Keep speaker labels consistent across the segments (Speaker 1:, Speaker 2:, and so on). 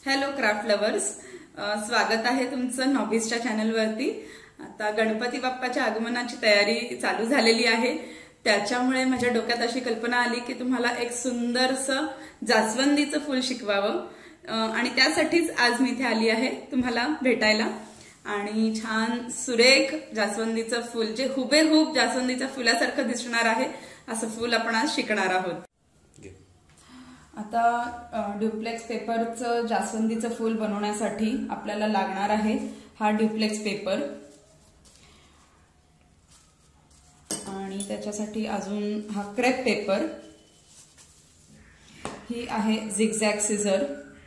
Speaker 1: Hello craft lovers, स्वागत आहे तुमचं नॉबीजच्या चॅनलवरती। आता गणपती बाप्पाच्या आगमनाची तयारी चालू झालेली आहे, त्याच्यामुळे माझ्या डोक्यात अशी कल्पना आली की तुम्हाला एक सुंदरसं जास्वंदीचं फूल शिकवावं आणि त्यासाठीच आज मी इथे आली आहे तुम्हाला भेटायला। आणि छान सुरेख जास्वंदीचं फूल जे हुबेहूब जास्वंदीच्या फुलासारखं दिसणार आहे असं फूल आपण आज शिकणार आहोत। आता ड्युप्लेक्स पेपरचं जास्वंदीचं फूल बनवण्यासाठी आपल्याला लागणार आहे हा ड्युप्लेक्स पेपर आणि त्याच्यासाठी अजून हा क्रेप पेपर, ही आहे झिगझॅग सिझर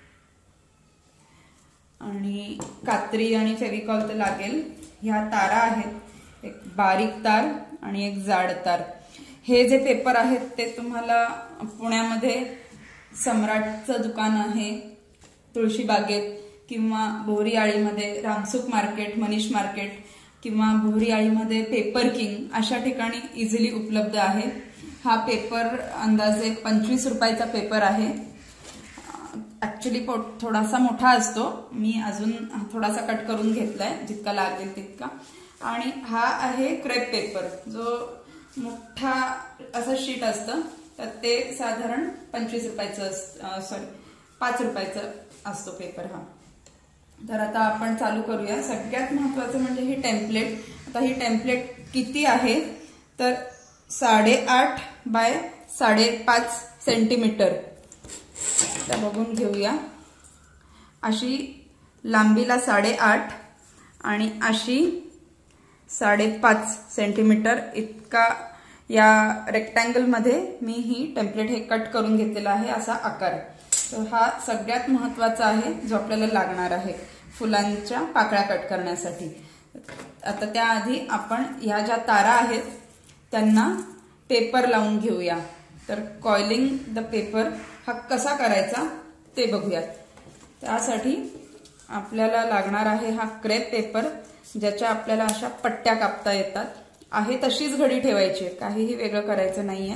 Speaker 1: आणि कात्री आणि फेविकॉल तर लागेल। ह्या तारा आहेत, एक बारीक तार आणि एक जाड तार। हे जे पेपर आहेत ते तुम्हाला पुण्यामध्ये सम्राटचं दुकान आहे तुळशीबागेत किंवा बोरी आळीमध्ये रामसुख मार्केट, मनीष मार्केट किंवा बोरी आळीमध्ये पेपर किंग अशा ठिकाणी इझिली उपलब्ध आहे। हा पेपर अंदाजे 25 रुपयाचा पेपर आहे। ऍक्च्युली थोडासा मोठा असतो, मी अजून थोडासा कट करून घेतलाय जितका लागेल तितका। आणि हा आहे क्रेप पेपर, जो मोठा असं शीट असतं तर ते साधारण 25 रुपयाचं सॉरी 5 रुपयाचं असतो पेपर हा। तर आता आपण चालू करूया। सगळ्यात महत्वाचं म्हणजे ही टेम्पलेट। आता ही टेम्पलेट किती आहे तर 8.5 बाय 5.5 सेंटीमीटर बघून घेऊया। अशी लांबीला 8.5 आणि अशी 5.5 सेंटीमीटर इतका या रेक्टँगल मध्ये मी ही टेम्पलेट हे कट करून घेतलेला आहे असा आकार। तर हा सगळ्यात महत्वाचा आहे जो आपल्याला लागणार आहे फुलांच्या पाकळ्या कट करण्यासाठी। आता त्याआधी आपण ह्या ज्या तारा आहेत त्यांना पेपर लावून घेऊया। तर कॉइलिंग द पेपर हा कसा करायचा ते बघूयात। त्यासाठी आपल्याला लागणार आहे हा क्रेप पेपर, ज्याच्या आपल्याला अशा पट्ट्या कापता येतात। आहे तशीच घडी ठेवायची, काहीही वेगळं करायचं नाहीये।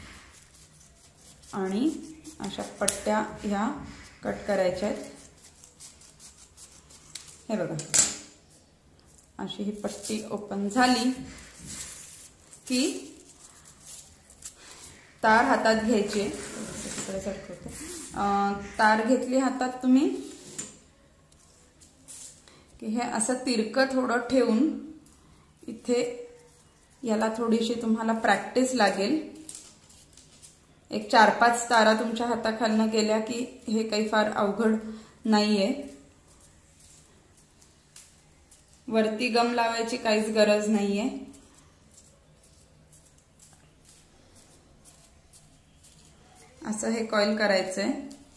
Speaker 1: आणि अशा पट्ट्या ह्या कट करायच्या आहेत। हे बघा, अशी ही पट्टी ओपन झाली की तार हातात घ्यायची। तार घेतली हातात तुम्ही की हे असं तिरकं थोडं ठेवून इथे याला थोडीशी तुम्हाला प्रॅक्टिस लागेल। एक 4-5 तारा तुमच्या हाताखालनं गेल्या की हे काही फार अवघड नाहीये। वरती गम लावायची काहीच गरज नाहीये। असं हे कॉइल करायचंय।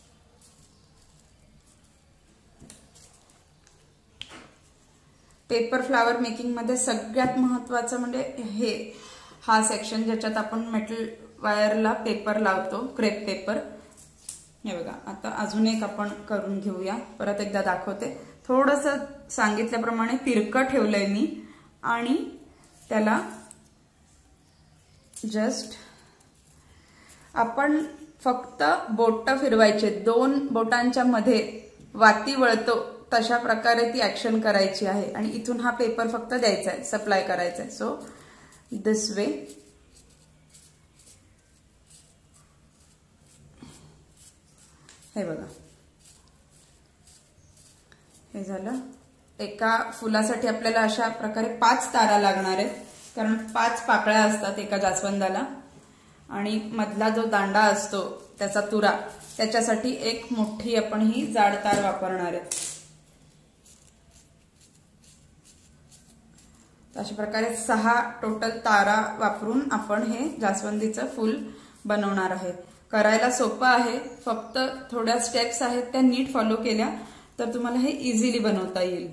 Speaker 1: पेपर फ्लावर मेकिंग मध्ये सगळ्यात महत्वाचं म्हणजे हा सेक्शन ज्याच्यात आपण मेटल वायरला पेपर लावतो, क्रेप पेपर। हे बघा, आता अजून एक आपण करून घेऊया, परत एकदा दाखवते। थोडंसं सांगितल्याप्रमाणे तिरकं ठेवलंय मी आणि त्याला जस्ट आपण फक्त बोट फिरवायचे, 2 बोटांच्या मध्ये वाती वळतो तशा प्रकारे ती ऍक्शन करायची आहे आणि इथून हा पेपर फक्त द्यायचा आहे, सप्लाय करायचा आहे। So this way. हे बघा, हे झालं। एका फुलासाठी आपल्याला अशा प्रकारे 5 तारा लागणार आहेत, कारण 5 पाकळ्या असतात एका जास्वंदाला। आणि मधला जो दांडा असतो त्याचा तुरा, त्याच्यासाठी एक मोठी आपण ही जाड तार वापरणार आहे। अशा प्रकारे 6 टोटल तारा वापरून आपण हे जास्वंदीचं फूल बनवणार आहे। करायला सोपं आहे, फक्त थोड्या स्टेप्स आहेत त्या नीट फॉलो केल्या तर तुम्हाला हे इझिली बनवता येईल।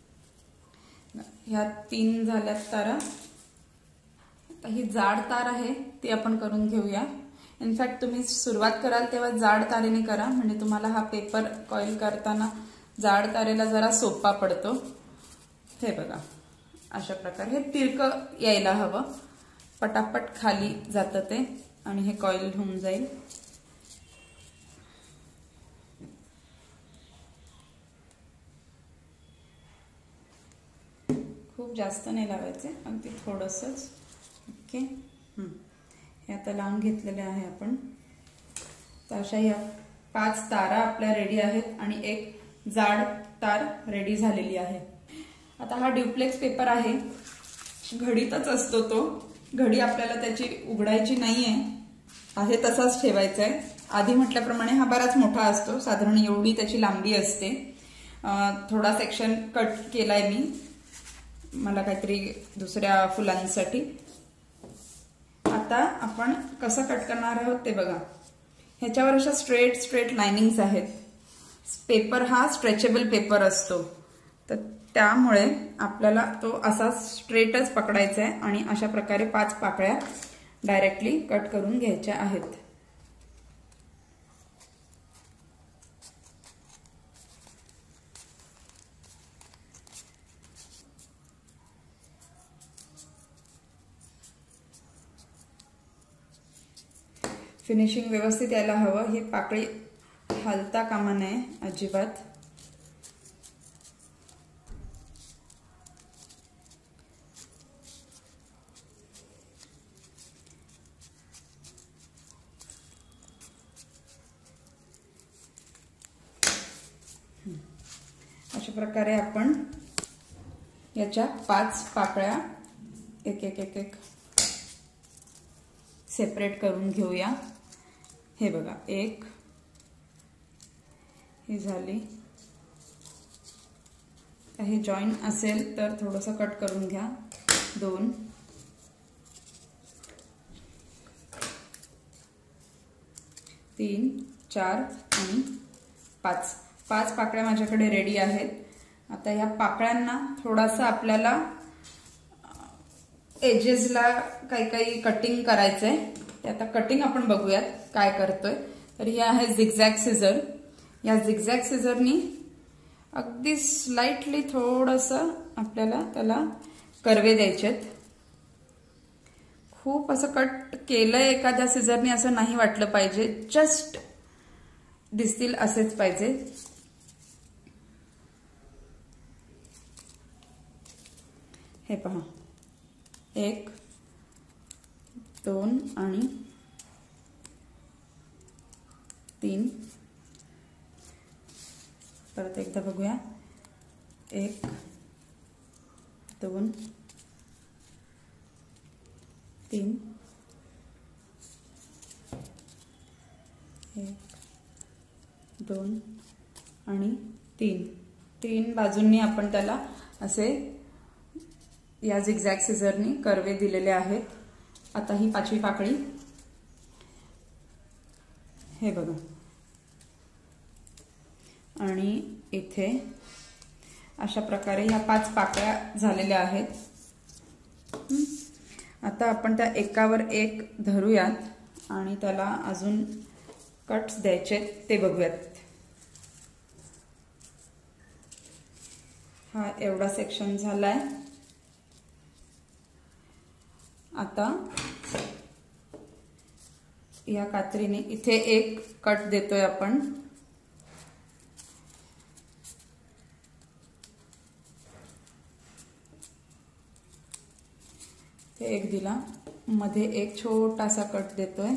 Speaker 1: ह्या 3 झाल्यात तारा। आता ही जाड तार आहे ती आपण करून घेऊया। इनफॅक्ट तुम्ही सुरुवात कराल तेव्हा जाड तारेने करा, म्हणजे तुम्हाला हा पेपर कॉइल करताना जाड तारेला जरा सोपा पडतो। हे बघा, अशा प्रकारे हे तिरकं यायला हवं, पटापट खाली जातं ते आणि हे कॉइल होऊन जाईल। खूप जास्त नाही लावायचे, अगदी थोडंसंच. ओके, हे आता लावून घेतलेले आहे आपण. तर अशा या 5 तारा आपल्या रेडी आहेत आणि एक जाड तार रेडी झालेली आहे. आता हा ड्युप्लेक्स पेपर आहे, घडीतच असतो तो. घडी आपल्याला त्याची उघडायची नाहीये, आहे तसाच ठेवायचा आहे. आधी म्हटल्याप्रमाणे हा बराच मोठा असतो, साधारण एवढी त्याची लांबी असते. थोडा सेक्शन कट केलाय मी, मला काहीतरी दुसऱ्या फुलांसाठी. आता आपण कसं कट करणार आहोत ते बघा. ह्याच्यावर अशा स्ट्रेट लाइनिंग्स आहेत. पेपर हा स्ट्रेचेबल पेपर असतो, तर त्यामुळे आपल्याला तो असा स्ट्रेटच पकडायचा आहे आणि अशा प्रकारे 5 पाकळ्या डायरेक्टली कट करून घ्यायच्या आहेत. फिनिशिंग व्यवस्थित यायला हवं, हे पाकळी हलता कामा नये अजिबात. अशा प्रकारे आपण याच्या 5 पाकळ्या एक एक एक एक सेपरेट करून घेऊया. हे बघा, एक ही झाली. हे जॉईन असेल तर थोडंसं कट करून घ्या. 2, 3, 4 आणि 5. 5 पाकळ्या माझ्याकडे रेडी आहेत. आता या पाकळ्यांना थोडासा आपल्याला एजेसला काही कटिंग करायचंय. ते आता कटिंग आपण बघूयात काय करतोय. तर हे आहे झिगझॅग सिझर. या झिगझॅग सिझरनी अगदी स्लाइटली थोडंसं आपल्याला त्याला कर्वे द्यायचेत. खूप असं कट केलंय एखाद्या सिझरनी असं नाही वाटलं पाहिजे, जस्ट दिसतील असेच पाहिजे. हे पहा, 1, 2 आणि 3. परत एकदा बघूया. 1, 2, 3. 1, 2 आणि 3. 3 बाजूंनी आपण त्याला असे या झिगझॅग सिझरनी कर्वे दिलेले आहेत. आता ही 5वी पाकळी, हे बघा, आणि इथे अशा प्रकारे ह्या 5 पाकळ्या झालेल्या आहेत. आता आपण त्या एकावर एक धरूयात आणि त्याला अजून कट्स द्यायचे ते बघूयात. हा एवढा सेक्शन झालाय. आता या कात्रीने इथे एक कट देतोय आपण. ते एक दिला, मध्ये एक छोटासा कट देतोय.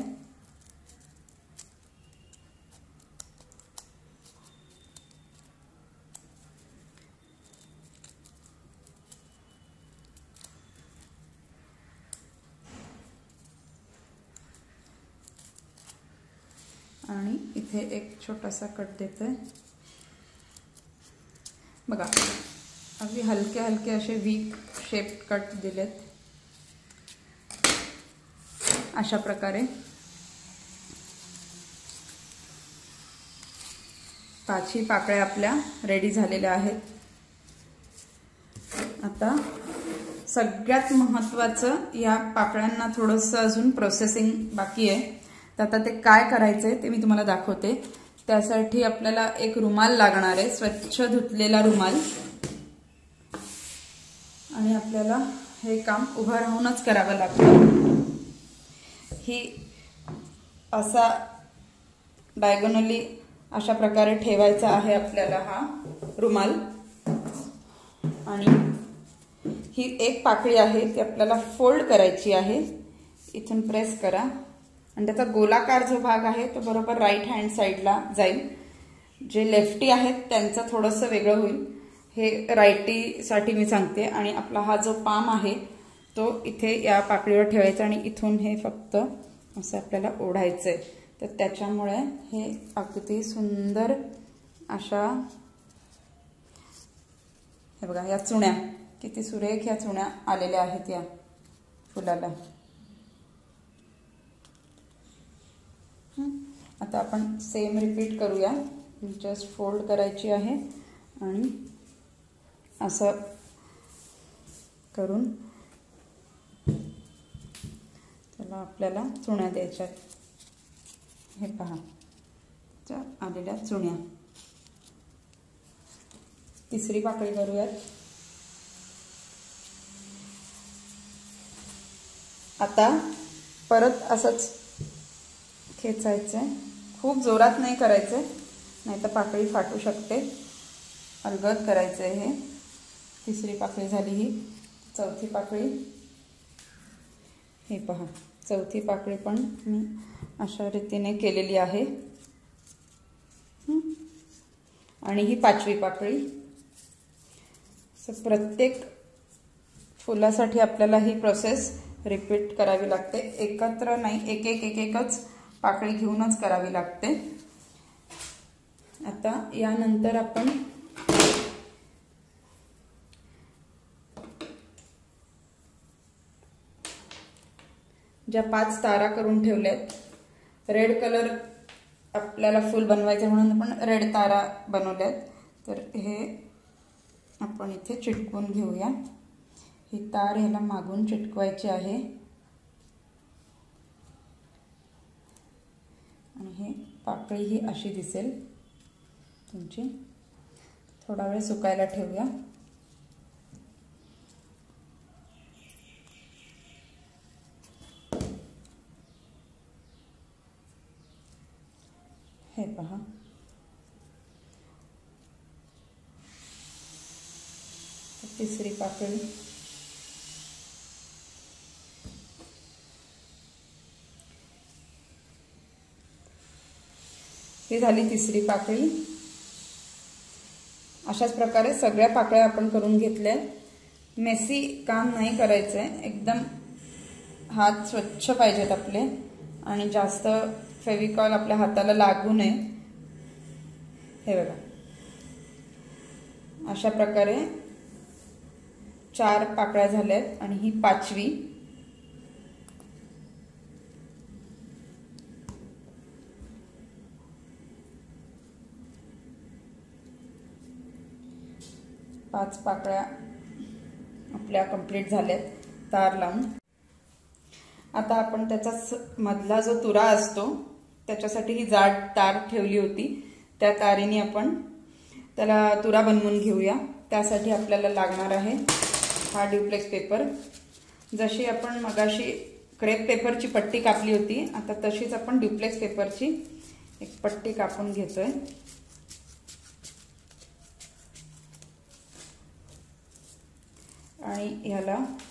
Speaker 1: आणि इथे एक छोटासा कट देतोय. बघा, अगदी हलके हलके असे वीक शेप कट दिलेत. अशा प्रकारे 5ही पाकळ्या आपल्या रेडी झालेल्या आहेत. आता सगळ्यात महत्त्वाचं, या पाकळ्यांना थोडंसं अजून प्रोसेसिंग बाकी आहे. तर आता ते काय करायचंय ते मी तुम्हाला दाखवते. त्यासाठी आपल्याला एक रुमाल लागणार आहे, स्वच्छ धुतलेला रुमाल. आणि आपल्याला हे काम उभं राहूनच करावं लागतं. ही असा डायगोनली अशा प्रकारे ठेवायचा आहे आपल्याला हा रुमाल. आणि ही एक पाकळी आहे ती आपल्याला फोल्ड करायची आहे. इथून प्रेस करा आणि त्याचा गोलाकार जो भाग आहे तो बरोबर राईट हँड साईडला जाईल. जे लेफ्टी आहेत त्यांचं थोडंसं वेगळं होईल. हे राईटीसाठी मी सांगते. आणि आपला हा जो पाम आहे तो इथे या पाकळीवर ठेवायचा आणि इथून हे फक्त असं आपल्याला ओढायचंय. तर त्याच्यामुळे हे अगदी सुंदर अशा, हे बघा या चुण्या किती सुरेख ह्या चुण्या आलेल्या आहेत या फुलाला. आता आपण सेम रिपीट करूया. जस्ट फोल्ड करायची आहे आणि असं करून त्याला आपल्याला चुण्या द्यायच्या. हे पहा आलेल्या चुण्या. तिसरी पाकळी करूयात. आता परत असंच खेचायचंय. खूप जोरात नाही करायचंय नाही तर पाकळी फाटू शकते. अलगद करायचंय हे. तिसरी पाकळी झाली ही. चौथी पाकळी. हे पहा चौथी पाकळी पण मी अशा रीतीने केलेली आहे. आणि ही पाचवी पाकळी. प्रत्येक फुलासाठी आपल्याला ही प्रोसेस रिपीट करावी लागते. एकत्र नाही, एकच पाकळी घेऊनच करावी लागते. आता यानंतर आपण ज्या 5 तारा करून ठेवल्यात, रेड कलर आपल्याला फुल बनवायचं म्हणून आपण रेड तारा बनवल्यात. तर हे आपण इथे चिटकवून घेऊया. ही तार ह्याला मागून चिटकवायची आहे आणि हे पाकळी ही अशी दिसेल तुमची. थोडा वेळ सुकायला ठेवूया. हे पहा तिसरी पाकळी. ही झाली तिसरी पाकळी. अशाच प्रकारे सगळ्या पाकळ्या आपण करून घेतल्या. मेसी काम नाही करायचंय. एकदम हात स्वच्छ पाहिजेत आपले आणि जास्त फेविकॉल आपल्या हाताला लागू नये. हे बघा अशा प्रकारे 4 पाकळ्या झाल्यात आणि ही पाचवी. पाच पाकळ्या आपल्या कंप्लीट झाल्यात तार लावून. आता आपण त्याचा मधला जो तुरा असतो त्याच्यासाठी ही जाड तार ठेवली होती. त्या तारेने आपण त्याला तुरा बनवून घेऊया. त्यासाठी आपल्याला लागणार आहे हा ड्युप्लेक्स पेपर. जशी आपण मगाशी क्रेप पेपरची पट्टी कापली होती, आता तशीच आपण ड्युप्लेक्स पेपरची एक पट्टी कापून घेतोय. आणि ह्याला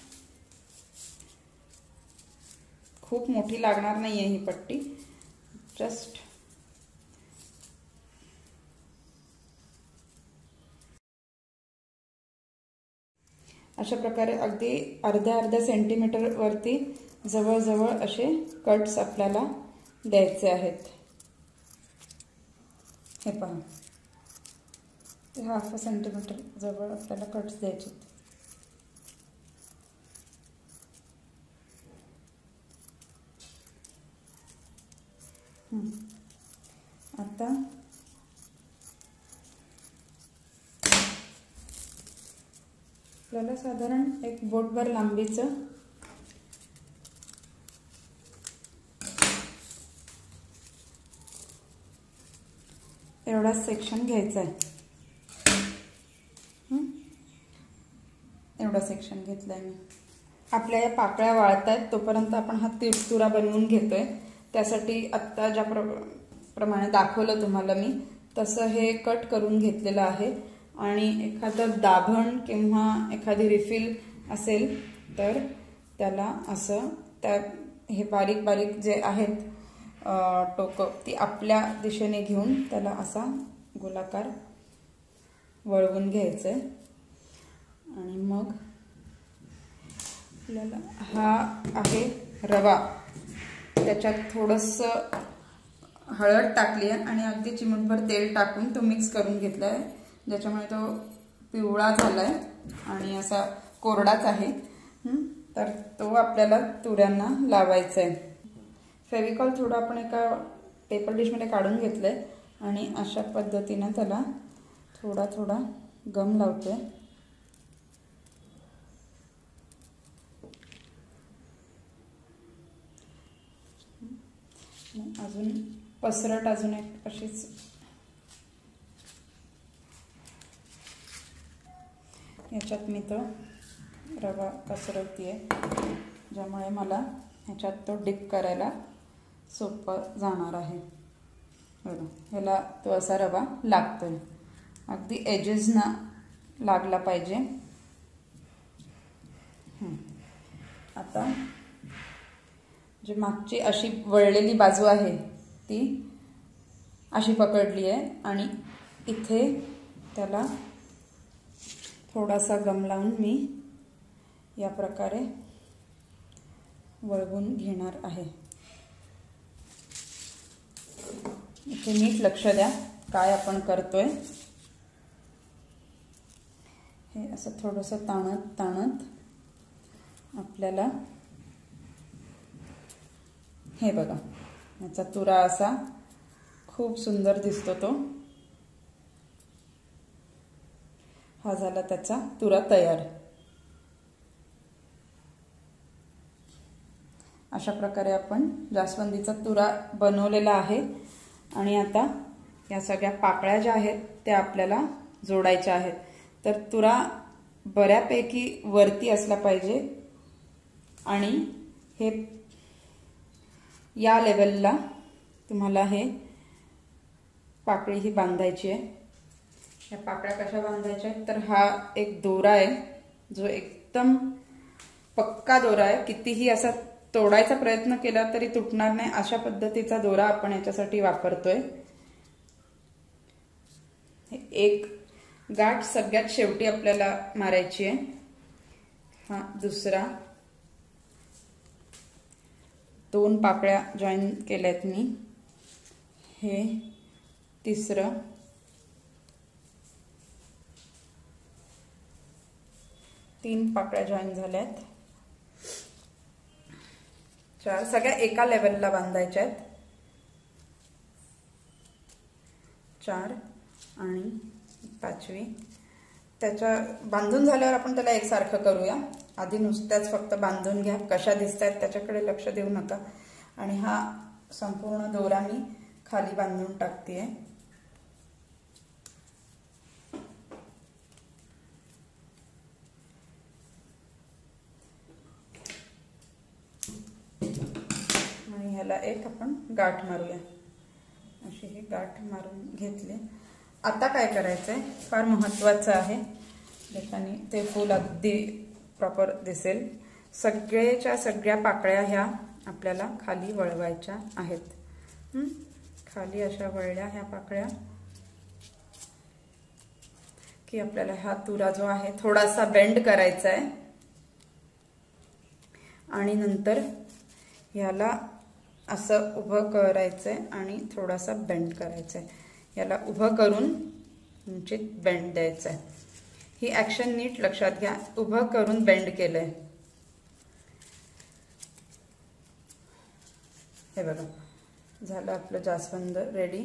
Speaker 1: खूप मोठी लागणार नाहीये ही पट्टी. जस्ट अशा प्रकारे अगदी अर्ध्या सेंटीमीटर वरती जवळ असे कट्स आपल्याला द्यायचे आहेत. हे पहा 1/2 सेंटीमीटर जवळ आपल्याला कट्स द्यायचे. आता आपल्याला साधारण एक बोटभर लांबीचं एवढा सेक्शन घ्यायचा आहे. एवढा सेक्शन घेतलाय मी. आपल्या या पाकळ्या वाळतायत तोपर्यंत आपण हा तुरा बनवून घेतोय. त्यासाठी आत्ता ज्या प्रमाणे दाखवलं तुम्हाला मी तसं हे कट करून घेतलेलं आहे आणि एखादं दाभण किंवा एखादी रिफिल असेल तर त्याला असं हे बारीक बारीक जे आहेत टोकं ती आपल्या दिशेने घेऊन त्याला असा गोलाकार वळवून घ्यायचंय आणि मग आपल्याला हा आहे रवा, त्याच्यात थोडंसं हळद टाकली आहे आणि अगदी चिमूटभर तेल टाकून तो मिक्स करून घेतला आहे, ज्याच्यामुळे तो पिवळा झालाय आणि असा कोरडाच आहे। तर तो आपल्याला तुऱ्यांना लावायचा आहे। फेविकॉल थोडं आपण एका पेपर डिशमध्ये काढून घेतलंय आणि अशा पद्धतीने त्याला थोडा थोडा गम लावतोय। अजून पसरट अजून एक अशीच याच्यात मी तो रवा पसरवतेय, ज्यामुळे मला ह्याच्यात तो डिप करायला सोपं जाणार आहे। बघा ह्याला तो असा रवा लागतोय, अगदी एजेसना लागला पाहिजे। आता जी मागची अशी वळलेली बाजू आहे ती अशी पकडली आहे आणि इथे त्याला थोडासा गम लावून मी या प्रकारे वळवून घेणार आहे। इथे नीट लक्ष द्या काय आपण करतोय। हे असं थोडंसं ताणत ताणत आपल्याला हे बघा याचा तुरा असा खूप सुंदर दिसतो तो। हा झाला त्याचा तुरा तयार। अशा प्रकारे आपण जास्वंदीचा तुरा बनवलेला आहे आणि आता या सगळ्या पाकळ्या ज्या आहेत त्या आपल्याला जोडायच्या आहेत। तर तुरा बऱ्यापैकी वरती असला पाहिजे आणि हे या लेवलला तुम्हाला हे पाकळी ही बांधायची आहे। या पाकळ्या कशा बांधायच्या आहेत तर हा एक दोरा आहे जो एकदम पक्का दोरा आहे, कितीही असा तोडायचा प्रयत्न केला तरी तुटणार नाही अशा पद्धतीचा दोरा आपण याच्यासाठी वापरतोय। एक गाठ सगळ्यात शेवटी आपल्याला मारायची आहे। हा दुसरा, 2 पाकळ्या जॉईन केल्यात मी, हे तिसरं, तीन पाकळ्या जॉईन झाल्यात, 4 सगळ्या एका लेवलला बांधायच्या आहेत, 4 आणि 5वी। त्याच्या बांधून झाल्यावर आपण त्याला एकसारखं करूया। आधी नुसत्याच फक्त बांधून घ्या, कशा दिसतात त्याच्याकडे लक्ष देऊ नका। आणि हा संपूर्ण दोरा मी खाली बांधून टाकतेय। आणि ह्याला एक आपण गाठ मारूया, अशी ही गाठ मारून घेतली। आता काय करायचंय फार महत्त्वाचं आहे, ज्याच्याने ते फूल अगदी प्रॉपर दिसेल। सगळ्याच्या सगळ्या पाकळ्या ह्या आपल्याला खाली वळवायच्या आहेत। खाली अशा वळल्या ह्या पाकळ्या की आपल्याला हा तुरा जो आहे थोडासा बेंड करायचा आहे आणि नंतर ह्याला असं उभं करायचंय आणि थोडासा बेंड करायचंय। याला उभं करून उंचीत बेंड द्यायचा आहे। ही ऍक्शन नीट लक्षात घ्या, उभं करून बेंड केलंय। हे बघा झालं आपलं जास्वंद रेडी।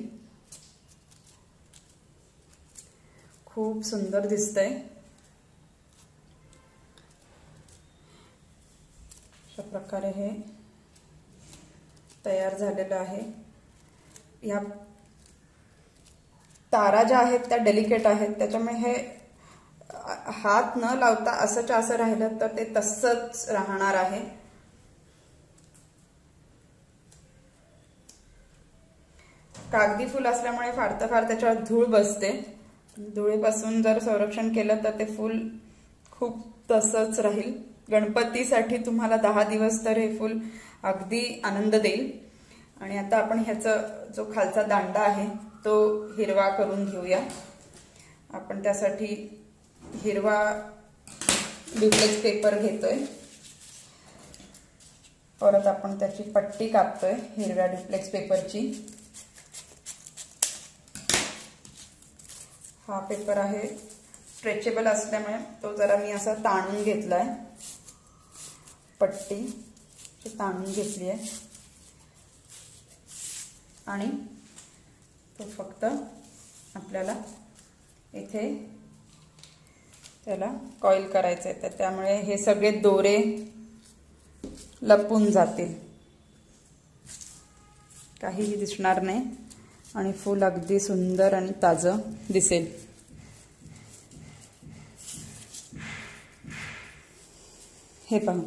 Speaker 1: खूप सुंदर दिसतंय। अशा प्रकारे हे तयार झालेलं आहे। या तारा ज्या आहेत त्या डेलिकेट आहेत, त्याच्यामुळे हे हात न लावता असंच असं राहिलं तर ते तसंच राहणार आहे। कागदी फूल असल्यामुळे फार त्याच्यावर धूळ बसते, धुळीपासून जर संरक्षण केलं तर ते फूल खूप तसंच राहील. गणपतीसाठी तुम्हाला 10 दिवस तर हे फूल अगदी आनंद देईल. आणि आता आपण ह्याचा जो खालचा दांडा आहे तो हिरवा करून घेऊया. आपण त्यासाठी हिरवा ड्युप्लेक्स पेपर घेतोय. परत आपण त्याची पट्टी कापतोय हिरव्या ड्युप्लेक्स पेपरची. हा पेपर आहे स्ट्रेचेबल असल्यामुळे तो जरा मी असा ताणून घेतलाय. पट्टी ताणून घेतली आहे आणि तो फक्त आपल्याला इथे त्याला कॉईल करायचं आहे. तर त्यामुळे हे सगळे दोरे लपून जातील, काहीही दिसणार नाही आणि फूल अगदी सुंदर आणि ताजं दिसेल. हे पहा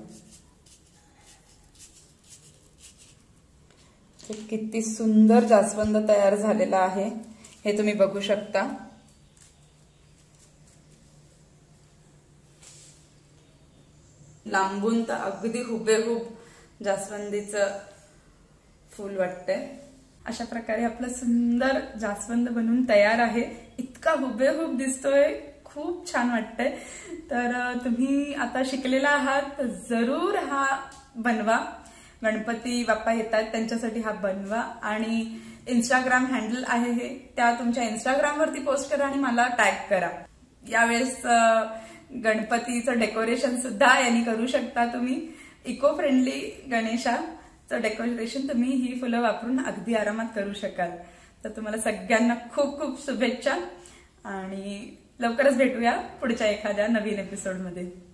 Speaker 1: किती सुंदर जास्वंद तयार झालेला आहे हे तुम्ही बघू शकता. लांबून तर अगदी हुबेहूब जास्वंदीचं फूल वाटतंय. अशा प्रकारे आपलं सुंदर जास्वंद बनवून तयार आहे. इतका हुबेहूब दिसतोय, खूप छान वाटतंय. तर तुम्ही आता शिकलेला आहात तर जरूर हा बनवा. गणपती बाप्पा येतात त्यांच्यासाठी हा बनवा. आणि इंस्टाग्राम हँडल आहे हे, त्या तुमच्या इंस्टाग्रामवरती पोस्ट करा आणि मला टॅग करा. यावेळेस गणपतीचं डेकोरेशन सुद्धा यांनी करू शकता तुम्ही. इको फ्रेंडली गणेशाचं डेकोरेशन तुम्ही ही फुलं वापरून अगदी आरामात करू शकाल. तर तुम्हाला सगळ्यांना खूप खूप शुभेच्छा आणि लवकरच भेटूया पुढच्या एखाद्या नवीन एपिसोडमध्ये.